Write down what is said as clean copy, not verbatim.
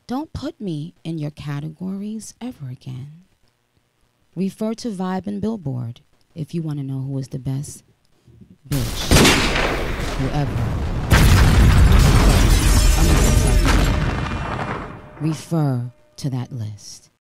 Don't put me in your categories ever again. Refer to Vibe and Billboard if you want to know who is the best bitch. Whoever. Refer to that list.